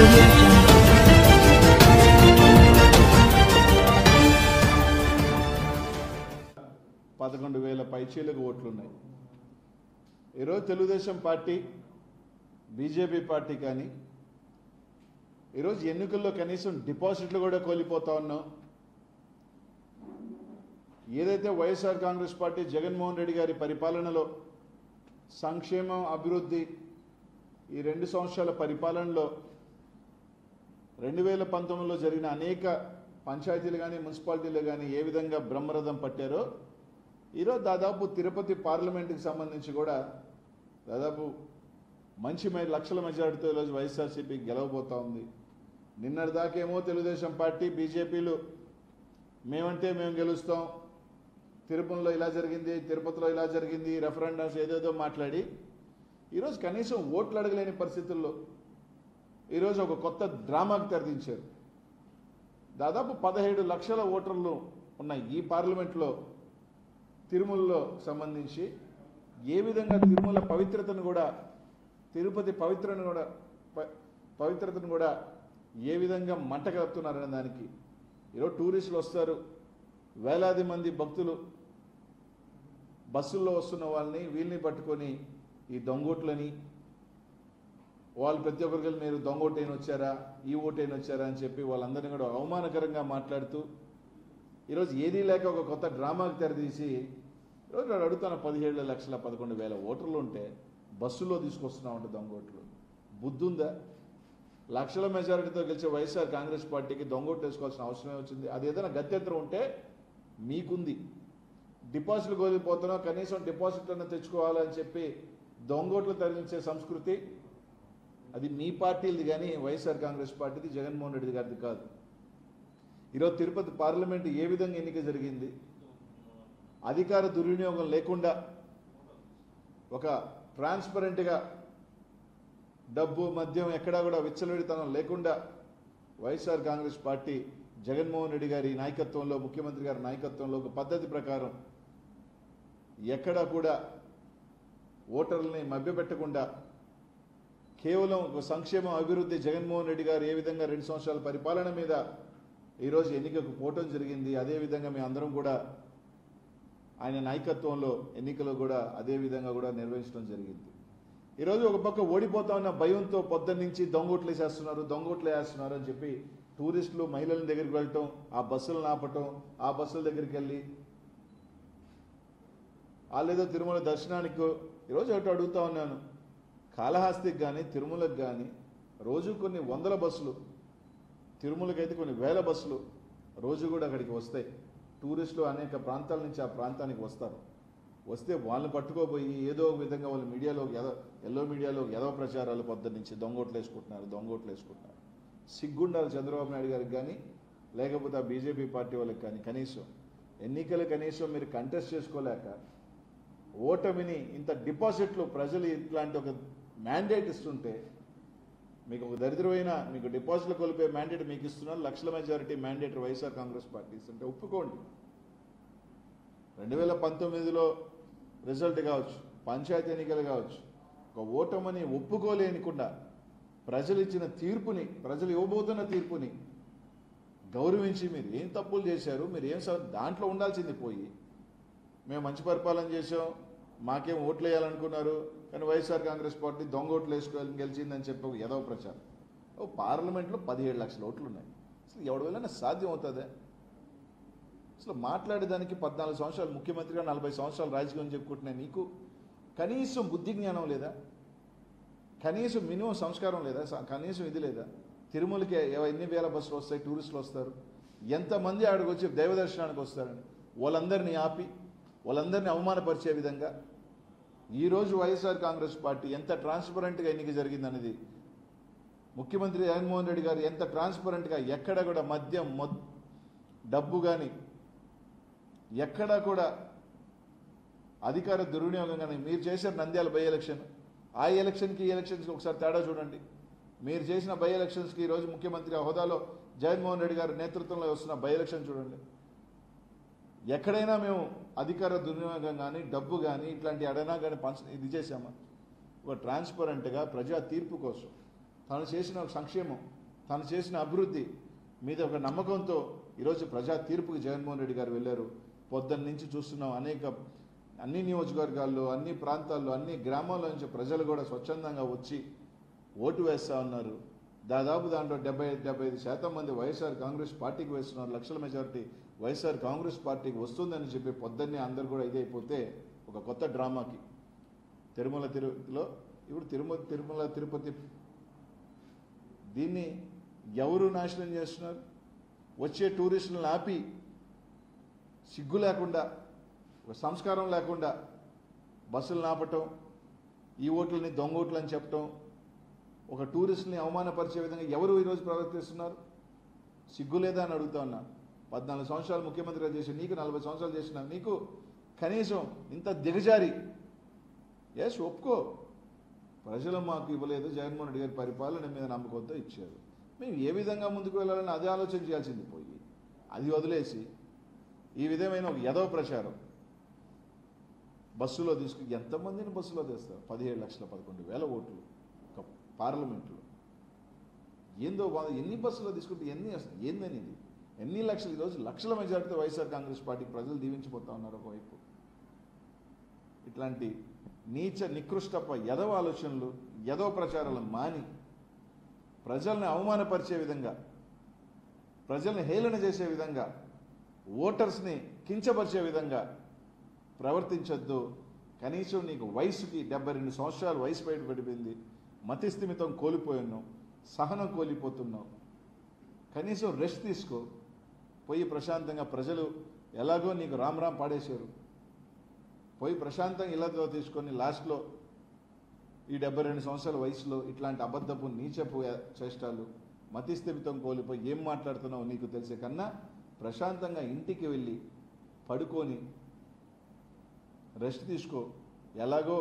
audio jungle. 11,000 పైచీలకు ఓట్లున్నాయి. ఈరోజు Telugu Desam party BJP party కానీ ఈరోజు ఎన్నికల్లో కనీసం డిపాజిట్లు కూడా కోల్పోతా ఉన్నాం. ఏదైతే వైఎస్ఆర్ కాంగ్రెస్ పార్టీ జగన్మోహన్ రెడ్డి గారి పరిపాలనలో సంక్షేమం అభివృద్ధి ఈ 2 సంవత్సరాల పరిపాలనలో 2019లో జరిగిన అనేక పంచాయతీలు కానీ మున్సిపాలిటీలు కానీ ఏ విధంగా బ్రహ్మరథం పట్టారో ఈరోజు దాదాపు తిరుపతి పార్లమెంటుకి సంబంధించి కూడా దాదాపు మంచి లక్షల మెజారిటీతో ఈరోజు వైఎస్ఆర్సీపీ గెలవబోతా ఉంది. నిన్నటిదాకేమో తెలుగుదేశం పార్టీ బీజేపీలు మేమంటే మేము గెలుస్తాం, తిరుపతిలో ఇలా జరిగింది, తిరుపతిలో ఇలా జరిగింది, రెఫరెండమ్స్ ఏదేదో మాట్లాడి ఈరోజు కనీసం ఓట్లు అడగలేని పరిస్థితుల్లో ఈరోజు ఒక కొత్త డ్రామాకు తెరదించారు. దాదాపు 17 లక్షల ఓటర్లు ఉన్న ఈ పార్లమెంట్లో తిరుమలలో సంబంధించి ఏ విధంగా తిరుమల పవిత్రతను కూడా తిరుపతి పవిత్రతను కూడా ఏ విధంగా మంట కలుపుతున్నారనే దానికి ఈరోజు టూరిస్టులు వస్తారు, వేలాది మంది భక్తులు బస్సుల్లో వస్తున్న వాళ్ళని వీళ్ళని పట్టుకొని ఈ దొంగోట్లని వాళ్ళు ప్రతి ఒక్కరికి మీరు దొంగోటైన వచ్చారా, ఈ ఓటైన వచ్చారా అని చెప్పి వాళ్ళందరినీ కూడా అవమానకరంగా మాట్లాడుతూ ఈరోజు ఏదీ లేక ఒక కొత్త డ్రామాకి తెరదీసి ఈరోజు నేను అడుగుతాను 17,11,000 ఓటర్లు ఉంటే బస్సులో తీసుకొస్తున్నామంటే దొంగోట్లు బుద్ధుందా? లక్షల మెజారిటీతో గెలిచే వైఎస్ఆర్ కాంగ్రెస్ పార్టీకి దొంగోట్లు వేసుకోవాల్సిన అవసరమే వచ్చింది. అది ఏదైనా గత్యంతరం ఉంటే మీకుంది. డిపాజిట్లు కోల్పోతున్నాం, కనీసం డిపాజిట్లను తెచ్చుకోవాలని చెప్పి దొంగోట్లు తరలించే సంస్కృతి అది మీ పార్టీది కానీ వైఎస్ఆర్ కాంగ్రెస్ పార్టీది జగన్మోహన్ రెడ్డి గారిది కాదు. ఈరోజు తిరుపతి పార్లమెంటు ఏ విధంగా ఎన్నిక జరిగింది, అధికార దుర్వినియోగం లేకుండా ఒక ట్రాన్స్పరెంట్గా డబ్బు మద్యం ఎక్కడా కూడా విచ్చలవిడితనం లేకుండా వైఎస్ఆర్ కాంగ్రెస్ పార్టీ జగన్మోహన్ రెడ్డి గారి నాయకత్వంలో, ముఖ్యమంత్రి గారి నాయకత్వంలో ఒక పద్ధతి ప్రకారం ఎక్కడా కూడా ఓటర్లని మభ్యపెట్టకుండా కేవలం ఒక సంక్షేమ అభివృద్ధి జగన్మోహన్ రెడ్డి గారు ఏ విధంగా 2 సంవత్సరాల పరిపాలన మీద ఈరోజు ఎన్నికకు పోవటం జరిగింది. అదేవిధంగా మేము అందరం కూడా ఆయన నాయకత్వంలో ఎన్నికలు కూడా అదే విధంగా కూడా నిర్వహించడం జరిగింది. ఈరోజు ఒక పక్క ఓడిపోతా ఉన్న భయంతో పొద్దున్న నుంచి దొంగోట్లు వేసేస్తున్నారు అని చెప్పి టూరిస్టులు మహిళల దగ్గరికి వెళ్ళటం, ఆ బస్సులను ఆపటం, ఆ బస్సుల దగ్గరికి వెళ్ళి వాళ్ళేదో తిరుమల దర్శనానికి ఈరోజు ఒకటి అడుగుతా ఉన్నాను, కాళహస్తికి కానీ తిరుమలకు కానీ రోజు కొన్ని వందల బస్సులు, తిరుమలకైతే కొన్ని వేల బస్సులు రోజు కూడా అక్కడికి వస్తాయి. టూరిస్టులు అనేక ప్రాంతాల నుంచి ఆ ప్రాంతానికి వస్తారు. వస్తే వాళ్ళని పట్టుకోపోయి ఏదో ఒక విధంగా వాళ్ళు ఎల్లో మీడియాలో ఏదో ప్రచారాలు పొద్దున్న నుంచి దొంగోట్లు వేసుకుంటున్నారు. సిగ్గుండాలి చంద్రబాబు నాయుడు గారికి కానీ లేకపోతే ఆ బీజేపీ పార్టీ వాళ్ళకి కానీ కనీసం ఎన్నికలు కనీసం మీరు కంటెస్ట్ చేసుకోలేక ఓటమిని ఇంత డిపాజిట్లు ప్రజలు ఇట్లాంటి ఒక మ్యాండేట్ ఇస్తుంటే మీకు ఒక దరిద్రమైన మీకు డిపాజిట్లు కోల్పోయే మ్యాండేట్ మీకు ఇస్తున్నారు. లక్షల majority mandate YSR Congress party ఇస్తుంటే ఒప్పుకోండి. 2019లో రిజల్ట్ కావచ్చు, పంచాయతీ ఎన్నికలు కావచ్చు, ఒక ఓటమని ఒప్పుకోలేనికుండా ప్రజలు ఇచ్చిన తీర్పుని, ప్రజలు ఇవ్వబోతున్న తీర్పుని గౌరవించి మీరు ఏం తప్పులు చేశారు, మీరు ఏం దాంట్లో ఉండాల్సింది పోయి మేము మంచి పరిపాలన చేసాం, మాకేం ఓట్లు వేయాలనుకున్నారు కానీ వైఎస్ఆర్ కాంగ్రెస్ పార్టీ దొంగ ఓట్లు వేసుకోవాలని గెలిచిందని చెప్పి ఏదో ప్రచారం. పార్లమెంట్లో 17 లక్షల ఓట్లు ఉన్నాయి. అసలు ఎవరి వల్ల సాధ్యం అవుతుందా? అసలు మాట్లాడేదానికి 14 సంవత్సరాలు ముఖ్యమంత్రిగా 40 సంవత్సరాలు రాజకీయం చెప్పుకుంటున్నాయి. నీకు కనీసం బుద్ధి జ్ఞానం లేదా? కనీసం మినిమం సంస్కారం లేదా? కనీసం ఇది లేదా? తిరుమలకి ఎన్ని వేల బస్సులు వస్తాయి, టూరిస్టులు వస్తారు, ఎంతమంది ఆడికి వచ్చి దైవ దర్శనానికి వస్తారని వాళ్ళందరినీ ఆపి వాళ్ళందరినీ అవమానపరిచే విధంగా ఈరోజు వైఎస్ఆర్ కాంగ్రెస్ పార్టీ ఎంత ట్రాన్స్పరెంట్గా ఎన్నిక జరిగిందనేది ముఖ్యమంత్రి జగన్మోహన్ రెడ్డి గారు ఎంత ట్రాన్స్పరెంట్గా ఎక్కడ కూడా మద్యం డబ్బు కానీ ఎక్కడా కూడా అధికార దుర్వినియోగం కానీ మీరు చేశారు. నంద్యాల బై ఎలక్షన్, ఆ ఎలక్షన్కి ఈ ఎలక్షన్స్కి ఒకసారి తేడా చూడండి. మీరు చేసిన బై ఎలక్షన్స్కి ఈరోజు ముఖ్యమంత్రి హోదాలో జగన్మోహన్ రెడ్డి గారి నేతృత్వంలో వస్తున్న బై ఎలక్షన్ చూడండి. ఎక్కడైనా మేము అధికార దుర్వినియోగం కానీ డబ్బు కానీ ఇట్లాంటి అడైనా కానీ ఇది చేసామా? ఒక ట్రాన్స్పరెంట్గా ప్రజా తీర్పు కోసం తను చేసిన సంక్షేమం, తను చేసిన అభివృద్ధి మీద ఒక నమ్మకంతో ఈరోజు ప్రజా తీర్పుకి జగన్మోహన్ రెడ్డి గారు వెళ్ళారు. పొద్దున్న నుంచి చూస్తున్నాం, అన్ని నియోజకవర్గాల్లో, అన్ని ప్రాంతాల్లో, అన్ని గ్రామాల్లో నుంచి ప్రజలు కూడా స్వచ్ఛందంగా వచ్చి ఓటు వేస్తూ ఉన్నారు. దాదాపు దాంట్లో 70-75% మంది వైఎస్ఆర్ కాంగ్రెస్ పార్టీకి వేస్తున్నారు. లక్షల మెజారిటీ వైఎస్ఆర్ కాంగ్రెస్ పార్టీకి వస్తుందని చెప్పి పొద్దున్నే అందరూ కూడా ఇదైపోతే ఒక కొత్త డ్రామాకి తిరుమలలో ఇప్పుడు తిరుమల తిరుపతి దీన్ని ఎవరు నాశనం చేస్తున్నారు? వచ్చే టూరిస్టులను ఆపి సిగ్గు లేకుండా, ఒక సంస్కారం లేకుండా బస్సులు ఆపటం, ఈ ఓట్లని దొంగ ఓట్లు అని చెప్పటం, ఒక టూరిస్టుని అవమానపరిచే విధంగా ఎవరు ఈరోజు ప్రవర్తిస్తున్నారు? సిగ్గు లేదా అని అడుగుతా ఉన్నా. 14 సంవత్సరాలు ముఖ్యమంత్రిగా చేసి నీకు 40 సంవత్సరాలు చేసిన నీకు కనీసం ఇంత దిగజారి ఒప్పుకో, ప్రజలు మాకు ఇవ్వలేదు, జగన్మోహన్ రెడ్డి గారి పరిపాలన మీద నమ్మకంతో ఇచ్చారు, మేము ఏ విధంగా ముందుకు వెళ్ళాలని అదే ఆలోచన చేయాల్సింది పోయి అది వదిలేసి ఈ విధమైన ఒక యదవ ప్రచారం బస్సులో తీసుకుని ఎంతమందిని బస్సులో తెస్తారు? 17,11,000 ఓట్లు ఒక పార్లమెంట్లో. ఏందో ఎన్ని బస్సులో తీసుకుంటే ఏందని ఇది? ఎన్ని లక్షలు? ఈరోజు లక్షల మెజారిటీతో వైఎస్ఆర్ కాంగ్రెస్ పార్టీకి ప్రజలు దీవించిపోతా ఉన్నారు ఒకవైపు. ఇట్లాంటి నీచ నికృష్టప యదవ ఆలోచనలు, యదవ ప్రచారాలు మాని ప్రజల్ని అవమానపరిచే విధంగా, ప్రజల్ని హేళన చేసే విధంగా, ఓటర్స్ని కించపరిచే విధంగా ప్రవర్తించొద్దు. కనీసం నీకు వయసుకి 72 సంవత్సరాలు వయసు బయట పడిపోయింది, మతిస్థిమితం కోల్పోయాను, సహనం కోల్పోతున్నావు. కనీసం రెస్ట్ తీసుకో, పోయి ప్రశాంతంగా ప్రజలు ఎలాగో నీకు రామ్ రామ్ పాడేశారు, పోయి ప్రశాంతంగా ఇళ్లతో తీసుకొని లాస్ట్లో ఈ 72 సంవత్సరాల వయసులో ఇట్లాంటి అబద్ధపు నీచపు చేష్టాలు, మతిస్థిమితం కోల్పోయి ఏం మాట్లాడుతున్నావు నీకు తెలిసే కన్నా ప్రశాంతంగా ఇంటికి వెళ్ళి పడుకొని రెస్ట్ తీసుకో. ఎలాగో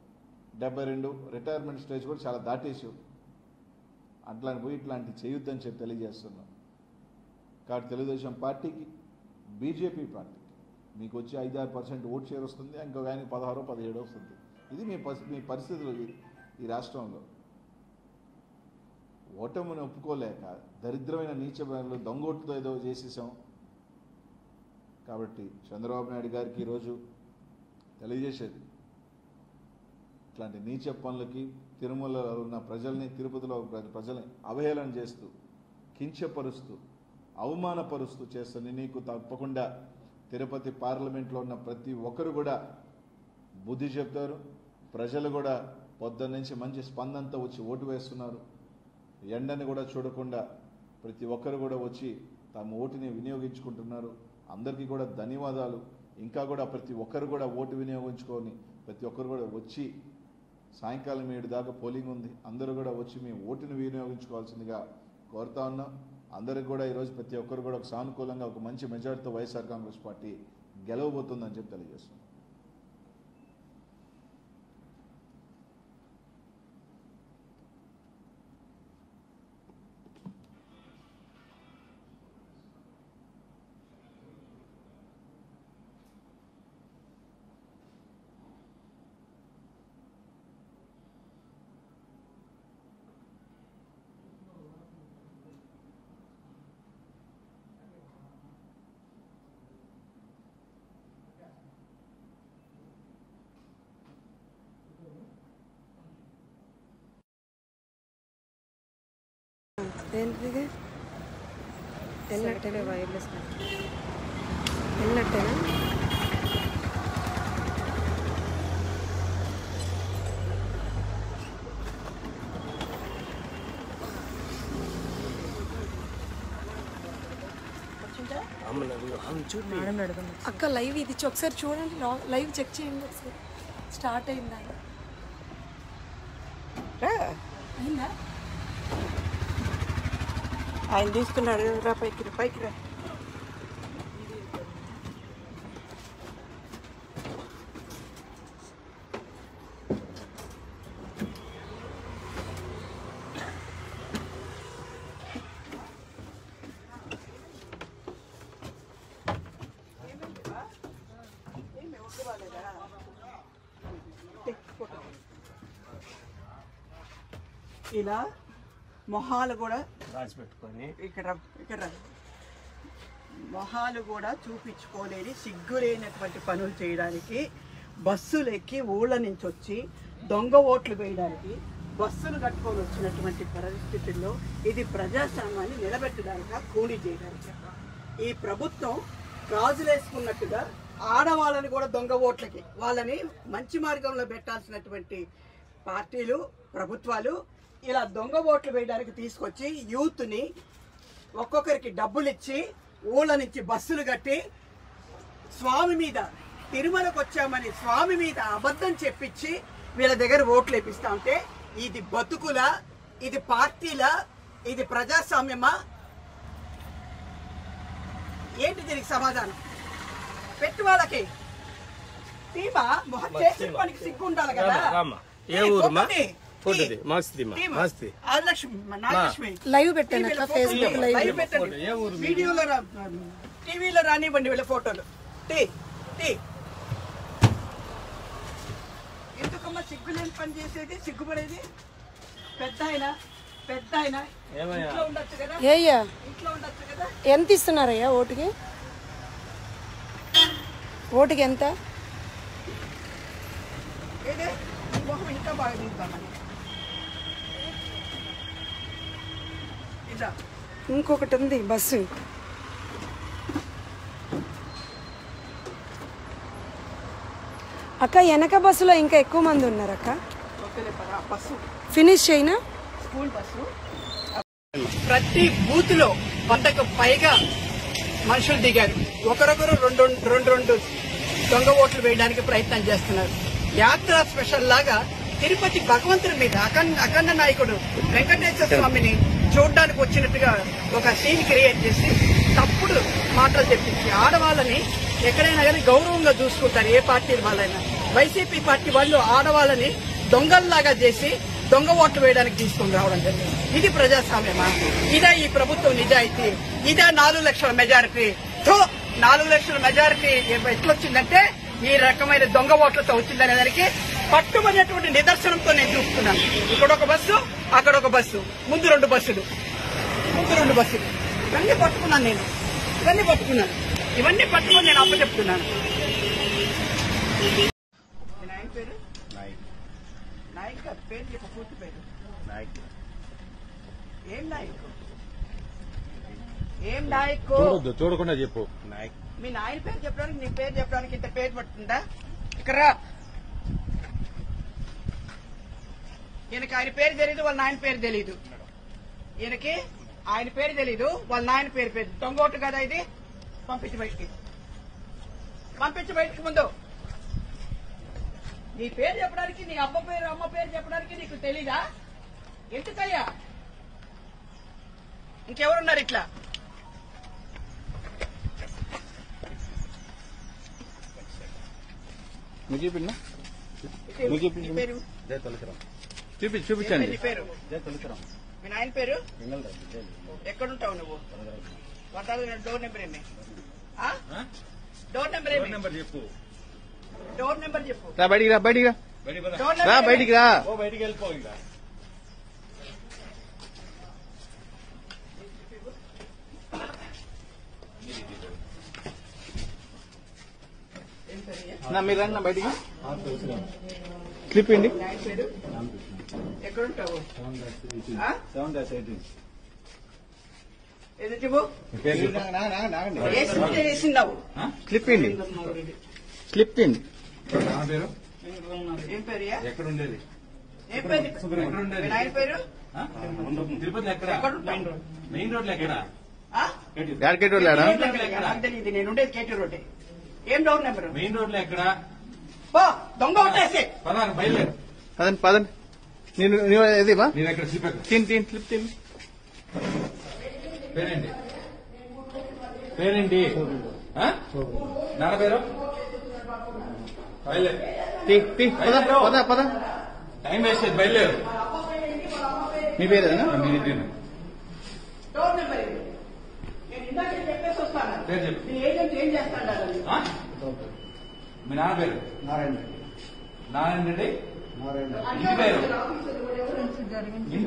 72 రిటైర్మెంట్ స్టేజ్ కూడా చాలా దాటేసావు, అట్లా పోయి ఇట్లాంటి చేయొద్దని చెప్పి తెలియజేస్తున్నాం. కాబట్టి తెలుగుదేశం పార్టీకి, బీజేపీ పార్టీకి మీకు వచ్చి 5-6% ఓట్ షేర్ వస్తుంది, ఇంకొక ఆయనకి 16-17 వస్తుంది. ఇది మీ పరిస్థితులు ఈ రాష్ట్రంలో. ఓటమిని ఒప్పుకోలేక దరిద్రమైన నీచ దొంగోటుతో ఏదో చేసేసాం. కాబట్టి చంద్రబాబు నాయుడు గారికి ఈరోజు తెలియజేసేది, ఇట్లాంటి నీచ పనులకి తిరుమలలో ఉన్న ప్రజల్ని, తిరుపతిలో ప్రజల్ని అవహేళన చేస్తూ, కించపరుస్తూ, అవమానపరుస్తూ చేస్తుంది. నీకు తప్పకుండా తిరుపతి పార్లమెంట్లో ఉన్న ప్రతి ఒక్కరు కూడా బుద్ధి చెప్తారు. ప్రజలు కూడా పొద్దున్న నుంచి మంచి స్పందనతో వచ్చి ఓటు వేస్తున్నారు. ఎండని కూడా చూడకుండా ప్రతి ఒక్కరు కూడా వచ్చి తమ ఓటుని వినియోగించుకుంటున్నారు. అందరికీ కూడా ధన్యవాదాలు. ఇంకా కూడా ప్రతి ఒక్కరు కూడా ఓటు వినియోగించుకొని ప్రతి ఒక్కరు కూడా వచ్చి సాయంకాలం 7 దాకా పోలింగ్ ఉంది, అందరూ కూడా వచ్చి మీ ఓటుని వినియోగించుకోవాల్సిందిగా కోరుతా ఉన్నాం. అందరికి కూడా ఈరోజు ప్రతి ఒక్కరు కూడా ఒక సానుకూలంగా ఒక మంచి మెజార్టీతో వైఎస్ఆర్ కాంగ్రెస్ పార్టీ గెలవబోతుందని చెప్పి తెలియజేస్తున్నాం. ఏంటిది? వెళ్ళినట్టేనే వైర్లెస్ వెళ్ళినట్టేనా? అక్క లైవ్ ఇది ఒకసారి చూడండి, లైవ్ చెక్ చేయండి ఒకసారి. స్టార్ట్ అయిందా? అయిందా? ఆయన తీసుకున్నాడు రా, పైకి పైకి రా. ఇలా మొహాలు కూడా రాసి పెట్టుకొని ఇక్కడ మొహాలు కూడా చూపించుకోలేని సిగ్గులేనటువంటి పనులు చేయడానికి బస్సులు ఎక్కి ఊళ్ళ నుంచి వచ్చి దొంగ ఓట్లు వేయడానికి బస్సులు కట్టుకొని వచ్చినటువంటి పరిస్థితుల్లో ఇది ప్రజాస్వామ్యాన్ని నిలబెట్టడానికి కూలీ చేయడానికి ఈ ప్రభుత్వం రాజులేసుకున్నట్టుగా ఆడవాళ్ళని కూడా దొంగ ఓట్లకి వాళ్ళని మంచి మార్గంలో పెట్టాల్సినటువంటి పార్టీలు ప్రభుత్వాలు ఇలా దొంగ ఓట్లు వేయడానికి తీసుకొచ్చి యూత్ని ఒక్కొక్కరికి డబ్బులు ఇచ్చి ఊళ్ళ నుంచి బస్సులు కట్టి స్వామి మీద తిరుమలకు వచ్చామని స్వామి మీద అబద్ధం చెప్పించి వీళ్ళ దగ్గర ఓట్లు వేపిస్తా ఉంటే ఇది బతుకులా, ఇది పార్టీలా, ఇది ప్రజాస్వామ్యమా? ఏంటి దీనికి సమాధానం? పెట్టి వాళ్ళకి టీమా మొహం చేసిన పనికి సిగ్గు ఉండాలి కదా. లైవ్ పెట్టాను ఫేస్బుక్ లైవ్ పెట్టండి, వీడియోలో టీవీలో రానివ్వండి వీళ్ళ ఫోటోలు. ఎందుకమ్మా సిగ్గులేని పని చేసేది, సిగ్గుపడేది? పెద్ద ఆయన ఇంట్లో ఉండొచ్చు కదా, ఇంట్లో ఉండొచ్చు కదా. ఎంత ఇస్తున్నారయ్యా ఓటుకి? ఓటుకి ఎంత? ఏదే మొహం ఇంకా బాగా తీద్దామని. ఇంకొకటి ఉంది బస్సు. అక్క వెనక బస్సులో ఇంకా ఎక్కువ మంది ఉన్నారు అక్క. ఫినిష్ అయినా స్కూల్ బస్సు ప్రతి బూత్ లో 100కు పైగా మనుషులు దిగారు. ఒకరొకరు రెండు దొంగ ఓట్లు వేయడానికి ప్రయత్నం చేస్తున్నారు. యాత్ర స్పెషల్ లాగా తిరుపతి భగవంతుడి మీద అఖండ నాయకుడు వెంకటేశ్వర స్వామిని చూడడానికి వచ్చినట్టుగా ఒక సీన్ క్రియేట్ చేసి తప్పుడు మాటలు చెప్పించి ఆడవాళ్ళని ఎక్కడైనా కానీ గౌరవంగా చూసుకుంటారు ఏ పార్టీ వాళ్ళైనా. వైసీపీ పార్టీ వాళ్ళు ఆడవాళ్ళని దొంగల్లాగా చేసి దొంగ ఓట్లు వేయడానికి తీసుకుని రావడం జరిగింది. ఇది ప్రజాస్వామ్యమా? ఇదే ఈ ప్రభుత్వం నిజాయితీ? ఇదే 4 లక్షల మెజారిటీ? 4 లక్షల మెజారిటీ ఎట్లొచ్చిందంటే ఈ రకమైన దొంగ ఓట్లతో వచ్చిందనే దానికి పట్టుమనేటువంటి నిదర్శనంతో నేను చూస్తున్నాను. ఇక్కడ ఒక బస్సు, అక్కడ ఒక బస్సు, ముందు 2 బస్సులు. ఇవన్నీ పట్టుకున్నాను నేను, ఇవన్నీ పట్టుకొని నేను అప్పచెప్తున్నాను. ఆయన పేరు నాయక్ గారు. పేరు చెప్పు, పూర్తి పేరు. ఏం నాయక్? చూడకుండా చెప్పు. మీ నాయన పేరు చెప్పడానికి నీ పేరు చెప్పడానికి ఇంత పేరు పడుతుందా? ఇక్కడ ఈయనకి ఆయన పేరు తెలీదు, వాళ్ళ నాయన పేరు తెలీదు. ఈయనకి ఆయన పేరు తెలీదు, వాళ్ళ నాయన పేరు దొంగోటు కదా ఇది. పంపించి బయటికి ముందు. నీ పేరు చెప్పడానికి, నీ అమ్మ పేరు చెప్పడానికి నీకు తెలీదా? ఎందుకయ్యా? ఇంకెవరున్నారు ఇట్లా? చూపించండి. మీ నాయన పేరు? ఎక్కడుంటావు నువ్వు? డోర్ నెంబర్ ఏమి? డోర్ నెంబర్ చెప్పు. డోర్ నెంబర్ చెప్పు. బయటికి రా. బయటికి రా. బయటికి వెళ్ళిపో. ఇంకా మీరు రండి బయటికి. క్లిప్ ఇండి. ఎక్కడుంటావు? క్లిప్ ఇండి. క్లిప్ ఇండి. ఏం పేరు? ఎక్కడుండేది? ఏం పేరు? ఆయన పేరు? తిరుపతి ఎక్కడ? మెయిన్ రోడ్ ఎక్కడ? కేటీ రోడ్ లేడా? నాకు తెలియదు, నేను ఉండేది కేటీ రోడ్డే. ఏం డోర్ నెంబర్? మెయిన్ రోడ్ లో ఎక్కడ? దొంగ వచ్చేసి బయలుదేరు. పదండి. నేను ఏదివా? నేను ఎక్కడ స్లిప్ ఎక్కడ? క్లిప్ తిని. పేరేంటి? నాన్న పేరు? పద. టైం వేస్ట్ చేయదు, బయలుదేరు. మీ పేరేనా? డోర్ నెంబర్ నేను ఇందాక చెప్పేసి వస్తాను. పేరు చెప్పు. మీ ఏజెంట్ ఏం చేస్తాడు? మీ నాన్న పేరు? నారాయణ రెడ్డి. ఇంటి పేరు?